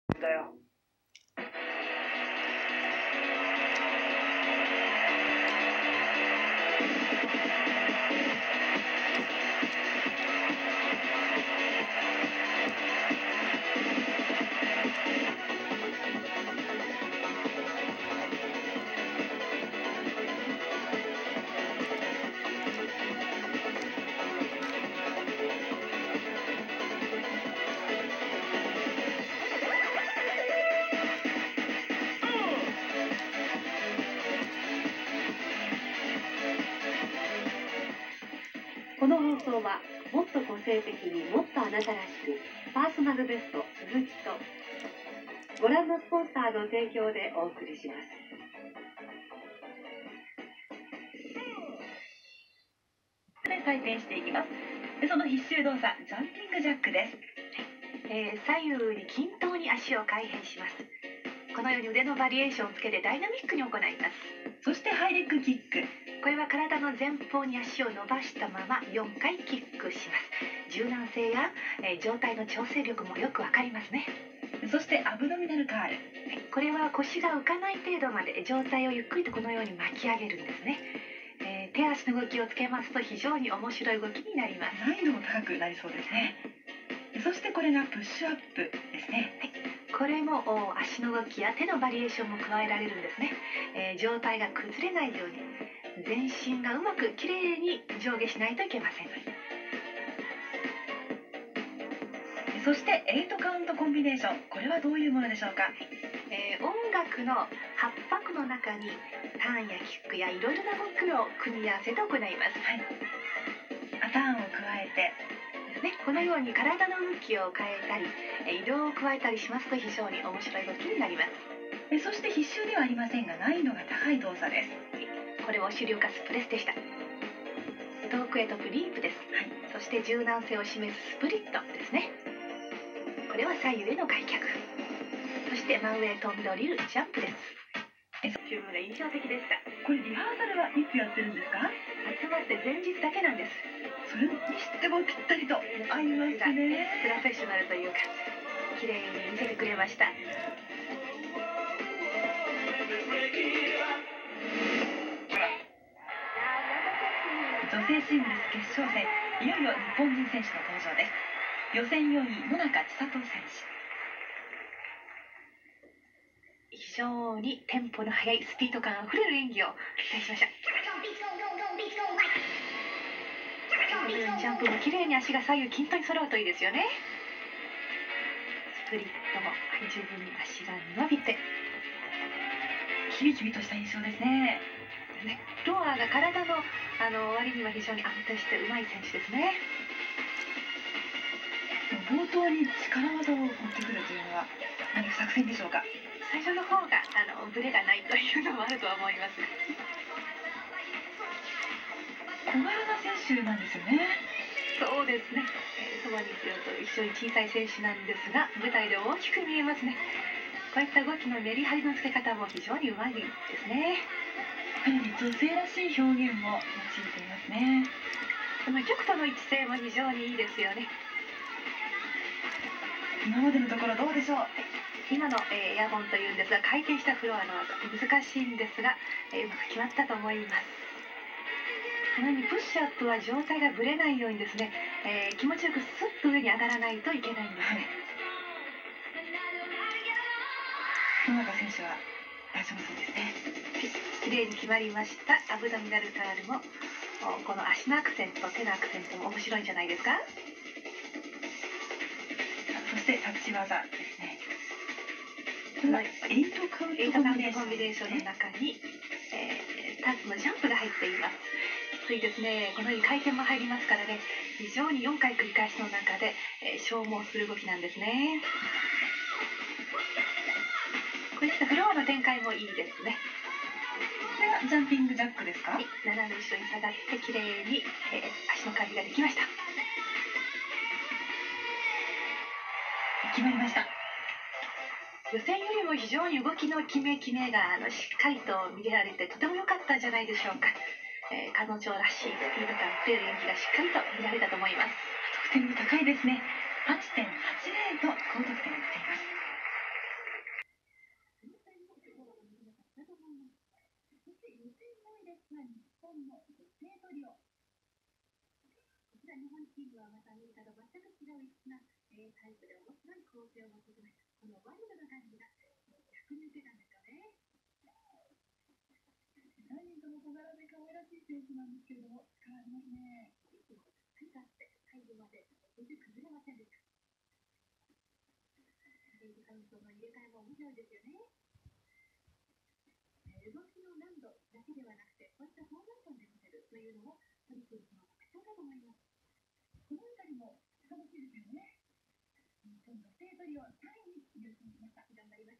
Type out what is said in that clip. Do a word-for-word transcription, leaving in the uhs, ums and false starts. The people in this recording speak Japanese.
だよ。 この放送はもっと個性的にもっとあなたらしくパーソナルベスト鈴木とご覧のスポンサーの提供でお送りします。 で採点していきます。でその必修動作ジャンピングジャックです。 えー、左右に均等に足を開閉します。このように腕のバリエーションをつけてダイナミックに行います。 そしてハイレッグキック、 これは体の前方に足を伸ばしたままよんかいキックします。柔軟性や、えー、上体の調整力もよくわかりますね。 そしてアブドミナルカール、 これは腰が浮かない程度まで上体をゆっくりとこのように巻き上げるんですね。えー、手足の動きをつけますと非常に面白い動きになります。 難易度も高くなりそうですね。そしてこれがプッシュアップですね。 はい、これも足の動きや手のバリエーションも加えられるんですね。えー、上体が崩れないように全身がうまくきれいに上下しないといけません。 そしてエイトカウントコンビネーション、これはどういうものでしょうか。 えー、音楽のはっぱくの中にターンやキックやいろいろな動きを組み合わせて行います。はい、 ターンを加えてですね、このように体の向きを変えたり移動を加えたりしますと非常に面白い動きになります。 そして必修ではありませんが難易度が高い動作です。 これを主流化スプレスでした。遠くへとプリープです。はい、そして柔軟性を示すスプリットですね。これは左右への開脚、そして真上へ飛んで降りるジャンプです。チューブが印象的でした。 これリハーサルはいつやってるんですか。 集まって前日だけなんです。 それにしてもぴったりと合いますね。 プロフェッショナルというか綺麗に見せてくれました。 女性シングルス決勝戦、いよいよ日本人選手の登場です。予選よんい野中千里選手、 非常にテンポの速いスピード感あふれる演技を期待しました。このようにジャンプも綺麗に足が左右均等に揃うといいですよね。スプリットも十分に足が伸びてキビキビとした印象ですね。 ね、ロアが体のあの割には非常に安定してうまい選手ですね。 冒頭に力技を持ってくるというのは何か作戦でしょうか。 最初の方があのブレがないというのもあるとは思います。 小柄な選手なんですよね。 そうですね、えー、そばにすると一緒に小さい選手なんですが舞台で大きく見えますね。こういった動きのメリハリのつけ方も非常にうまいですね。 かなり女性らしい表現も用いていますね。 この曲との一致性も非常にいいですよね。 今までのところどうでしょう。 今の、えー、エアボンというんですが回転したフロアの技難しいんですが、えー、うまく決まったと思います。このようにプッシュアップは上体がぶれないようにですね、えー、気持ちよくスッと上に上がらないといけないんですね。 野中選手は大丈夫そうですね。 綺麗に決まりました。アブドミナルカールもこの足のアクセント手のアクセントも面白いんじゃないですか。 そしてタッチ技ですね。エイトカウントコンビネーションの中に、 えー、タッチのジャンプが入っています。きついですね。このように回転も入りますからね、非常によんかい繰り返しの中で、えー、消耗する動きなんですね。こういったフロアの展開もいいですね。 これがジャンピングジャックですか。はい、 斜め後ろに下がって綺麗に、えー、足の回避ができました。 決まりました。 予選よりも非常に動きの決め決めがあのしっかりと見られてとても良かったんじゃないでしょうか。えー、彼女らしいスピード感あふれる演技がしっかりと見られたと思います。 得点も高いですね。はちてんはちゼロ と高得点を出ています。 チームはまたアメリカと全く違う異質な、えー、タイプで面白い構成を求め、このワイルドな感じが逆に出たんですよね。さんにんとも小柄で可愛らしい選手なんですけれども、力ありますね。いつもしっかり立って最後まで全然崩れませんでした。レイジカウントの入れ替えも面白いですよね。動きの難度だけではなくて、こういったフォーメーションで見せるというのもトリプルの特徴だと思います。この辺りも楽しいですよね。日本女性トリオさんいに入賞しました。頑張りました。